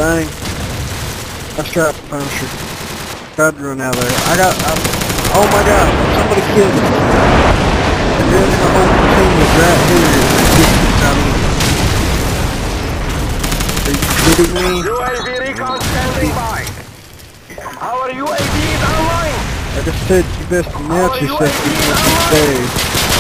Dang. I tried to punch her. Tried to run out of there. Oh my god, somebody killed me. And then the whole team was right here and they just got in. Are you kidding me? UAV recon standing by. Our UAV is online. Like I said, you best announce yourself before you stay.